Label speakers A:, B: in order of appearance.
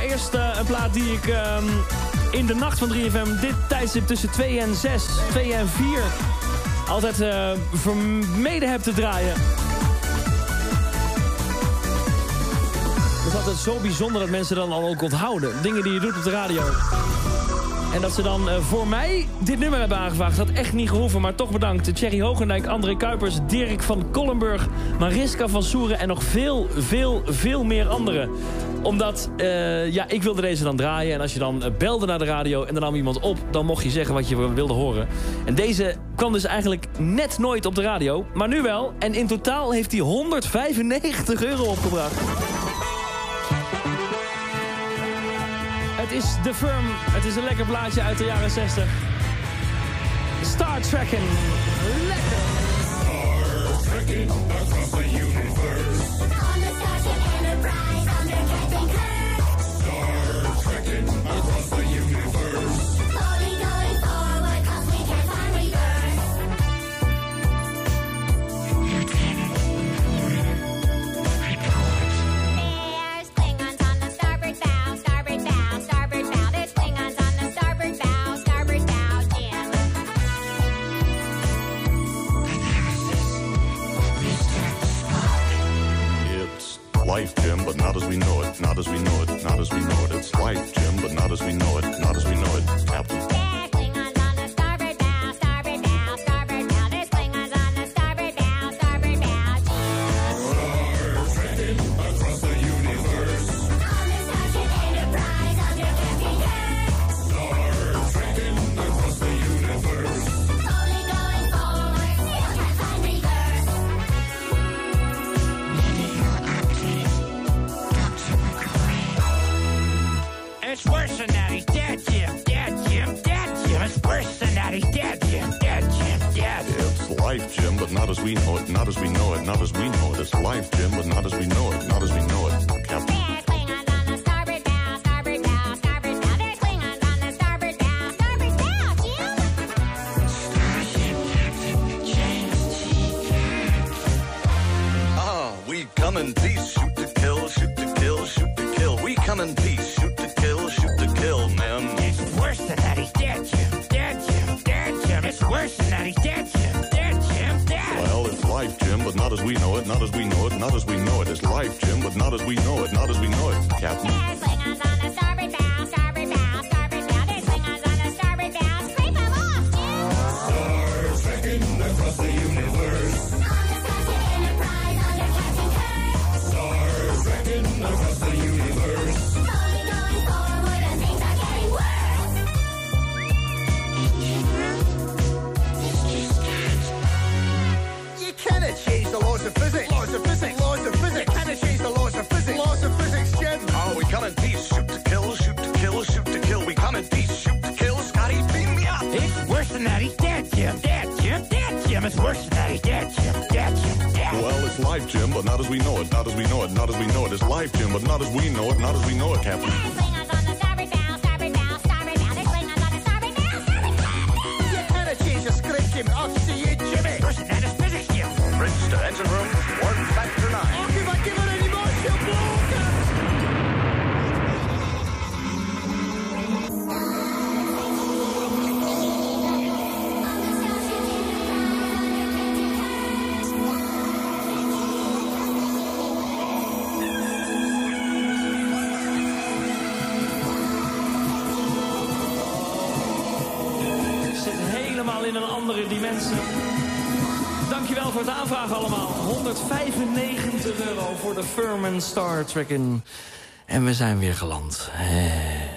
A: Maar eerst een plaat die ik in de nacht van 3FM... dit tijdstip tussen 2 en 6, 2 en 4... altijd vermeden heb te draaien. Het is altijd zo bijzonder dat mensen dan al ook onthouden. Dingen die je doet op de radio. En dat ze dan voor mij dit nummer hebben aangevraagd. Dat had echt niet gehoeven, maar toch bedankt. Thierry Hogendijk, André Kuipers, Dirk van Kollenburg... Mariska van Soeren en nog veel meer anderen. Omdat, ik wilde deze dan draaien. En als je dan belde naar de radio en dan nam iemand op... dan mocht je zeggen wat je wilde horen. En deze kwam dus eigenlijk net nooit op de radio. Maar nu wel. En in totaal heeft hij €195 opgebracht. Het is The Firm. Het is een lekker plaatje uit de jaren 60. Star Trekkin. Lekker.
B: Star Trekkin across the universe. On the Starship Enterprise under Captain Kirk. Star Trekkin across the universe. Slowly going forward 'cause we can't find reverse. There's Klingons on the starboard bow, starboard bow, starboard bow. There's Klingons on the starboard bow, starboard bow, Jim.
C: It's life, Jim, but not as we know it, not as we know it, not as we know it. It's life, Jim, but not as we know it, not as we know it, Captain.
B: There's Klingons on the starboard bow, starboard bow, starboard bow. There's Klingons on the starboard bow, starboard bow, Jim. Star Trekkin across the universe. On the Starship Enterprise under Captain Kirk. Star Trekkin across the universe. Slowly going forward, still can't find reverse.
D: It's worse than that, he's dead, Jim. Dead, Jim. Dead, Jim. It's worse than that, he's dead, Jim. Dead, Jim. Dead.
C: It's life, Jim, but not as we know it, not as we know it, not as we know it. It's life, Jim, but not as we know it, not as we know it, Captain.
B: There's Klingons on the starboard bow, starboard bow, starboard bow. There's Klingons on the starboard bow, starboard bow, Jim.
E: We come in peace, shoot to kill, shoot to kill, shoot to kill. We come in peace, shoot to kill, shoot to kill, man.
D: It's worse than that, he's dead, Jim. Dead, Jim. Dead, Jim. It's worse than that, he's dead, Jim. Dead, Jim. Dead.
C: Well, it's life, Jim, but not as we know it, not as we know it, not as we know it. It's life, Jim, but not as we know it, not as we know it, Captain.
B: There's Klingons on the starboard bow, starboard bow, starboard bow. There's Klingons on the starboard bow. Scrape 'em off, Jim. Star Trekkin across the universe. On the Starship Enterprise under Captain Kirk. Star Trekkin across the universe. Slowly going forward and things are getting worse.
E: You cannot change the laws of physics. Laws of physics. Laws of physics. You cannot change the laws of physics. Laws of physics, Jim. Oh, we come in peace, shoot to kill, shoot to kill, shoot to kill. We come in peace, shoot to kill. Scotty, beam me up.
D: It's worse than that, he's dead, Jim. Dead, Jim. Dead, Jim. It's worse than that, he's dead, Jim. Dead, Jim. Dead.
C: Well, it's life, Jim, but not as we know it, not as we know it, not as we know it. It's life, Jim, but not as we know it, not as we know it, Captain.
B: There's Klingons on the starboard bow, starboard bow, starboard bow. There's Klingons on the starboard bow, starboard bow.
E: You cannot change the script, Jim. I'll see you, Jimmy.
D: Worse than that is physics, Jim.
E: Bridge to engine room, 1 factor 9. Oh, if I give it any more, she'll blow.
A: Ik zit helemaal in een andere dimensie. Dankjewel voor het aanvragen allemaal. €195 voor de Firm en Star Trekkin. En we zijn weer geland.